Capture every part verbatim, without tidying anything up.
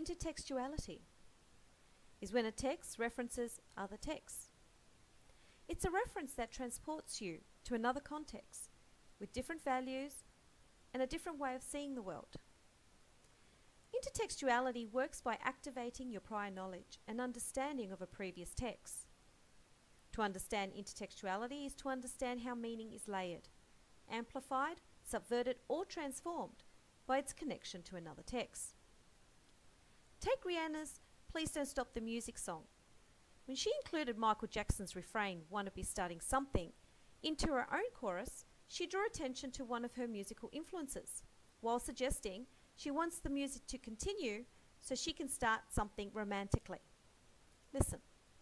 intertextuality is when a text references other texts. It's a reference that transports you to another context with different values and a different way of seeing the world. Intertextuality works by activating your prior knowledge and understanding of a previous text. To understand intertextuality is to understand how meaning is layered, amplified, subverted or transformed by its connection to another text. Take Rihanna's Please Don't Stop the Music song. When she included Michael Jackson's refrain, "Wanna Be Starting Something," into her own chorus, she drew attention to one of her musical influences, while suggesting she wants the music to continue so she can start something romantically. Listen.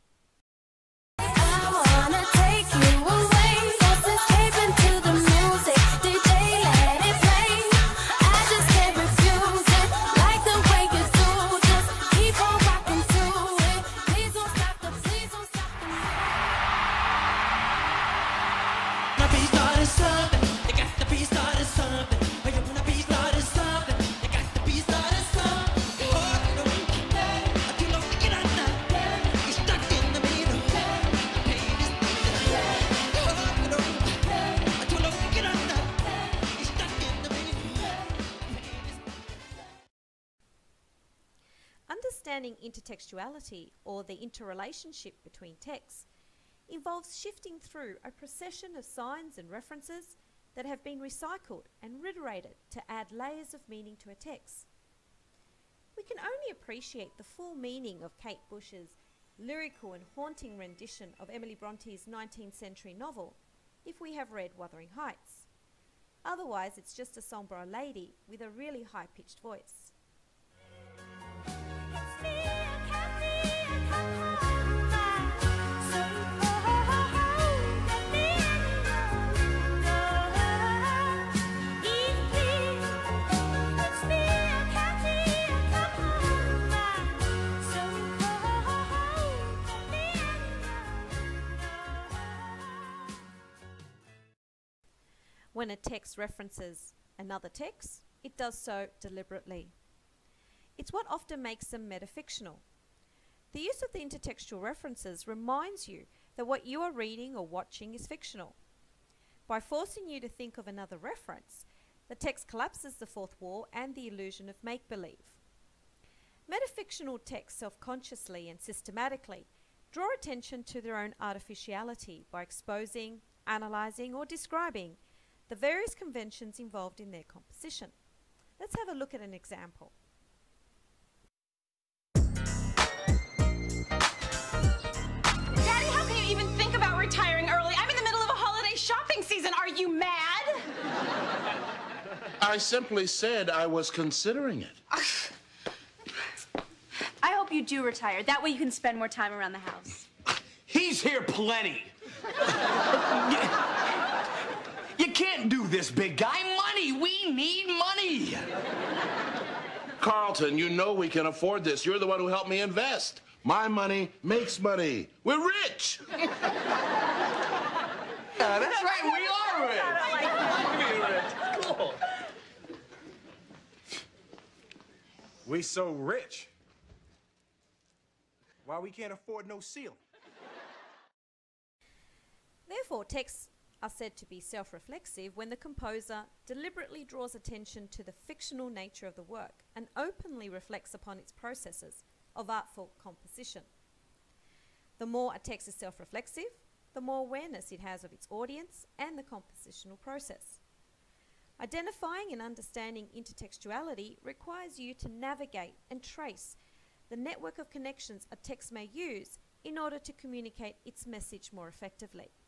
I wanna take you away, just escape into the music. D J, let it play. I just can't refuse it. Like the way you do, just keep on rocking to it. Please don't stop the, please don't stop the music. Wanna be started something, you got to be started something. When you wanna be started something, you got to be started something. Oh, you know, you know, you know, you're stuck in the middle. Pain is oh, you know, you know, you know, you're stuck in the middle. Understanding intertextuality, or the interrelationship between texts, involves shifting through a procession of signs and references that have been recycled and reiterated to add layers of meaning to a text. We can only appreciate the full meaning of Kate Bush's lyrical and haunting rendition of Emily Bronte's nineteenth century novel if we have read Wuthering Heights. Otherwise, it's just a song by a lady with a really high-pitched voice. When a text references another text, it does so deliberately. It's what often makes them metafictional. The use of the intertextual references reminds you that what you are reading or watching is fictional. By forcing you to think of another reference, the text collapses the fourth wall and the illusion of make-believe. Metafictional texts self-consciously and systematically draw attention to their own artificiality by exposing, analysing or describing the various conventions involved in their composition. Let's have a look at an example. Daddy, how can you even think about retiring early? I'm in the middle of a holiday shopping season. Are you mad? I simply said I was considering it. I hope you do retire. That way you can spend more time around the house. He's here plenty. you, you can't do this, big guy. Money. We need money. Carlton, you know we can afford this. You're the one who helped me invest. My money makes money. We're rich. Yeah, that's right. We are rich. I like that. We're rich. Cool. We so rich. Why we can't afford no ceiling? Therefore, texts are said to be self-reflexive when the composer deliberately draws attention to the fictional nature of the work and openly reflects upon its processes of artful composition. The more a text is self-reflexive, the more awareness it has of its audience and the compositional process. Identifying and understanding intertextuality requires you to navigate and trace the network of connections a text may use in order to communicate its message more effectively.